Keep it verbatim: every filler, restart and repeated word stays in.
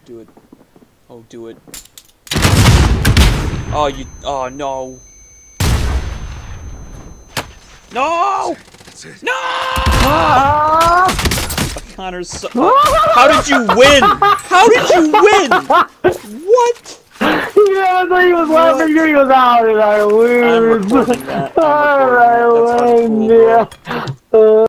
do it. Oh, do it. Oh, you. Oh, no. No! No! Connor's so. How did you win? How did you win? What? Yeah, I thought he was laughing. He goes, "How did I lose?" I'm recording that. I'm recording All right, that. That's win, uncool, bro. yeah. Uh,